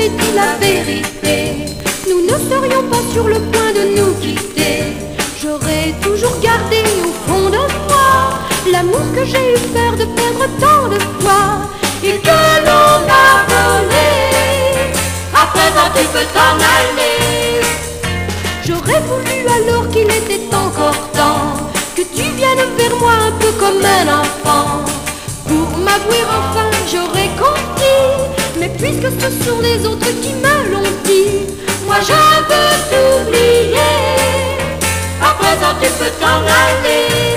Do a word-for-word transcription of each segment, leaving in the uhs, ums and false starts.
m'avais dit la vérité, nous ne serions pas sur le point de nous quitter. J'aurais toujours gardé au fond de moi l'amour que j'ai eu peur de perdre tant de fois et que l'on a volé. À présent tu peux t'en aller. J'aurais voulu alors qu'il était encore temps que tu viennes vers moi un peu comme un enfant. Pour m'avouer enfin j'aurais compris, mais puisque ce sont les autres qui me l'ont dit, moi je veux t'oublier. À présent tu peux t'en aller.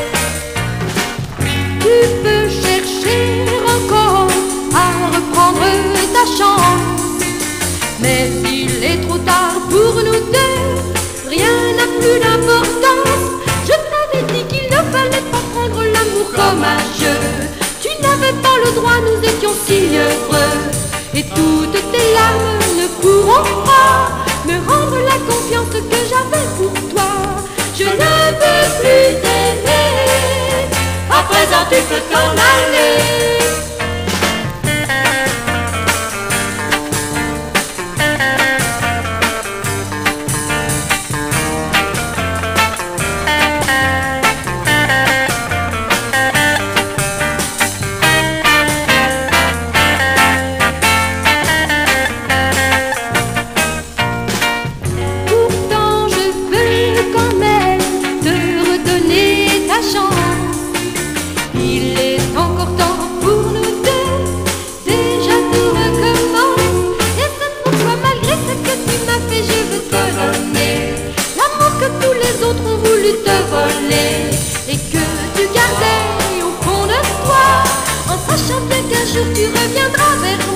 Tu peux chercher encore à reprendre ta chance, mais il est trop tard pour nous deux, rien n'a plus d'importance. Je t'avais dit qu'il ne fallait pas prendre l'amour comme un jeu. Tu n'avais pas le droit, nous étions si heureux. Et toutes tes larmes ne pourront pas me rendre la confiance que j'avais pour toi. Je ne veux plus t'aimer. À présent tu peux t'en aller. Il est encore temps pour nous deux, déjà tout recommence. Et c'est pourquoi malgré ce que tu m'as fait, je veux te donner l'amour que tous les autres ont voulu te voler et que tu gardais au fond de toi, en sachant bien qu'un jour tu reviendras vers moi.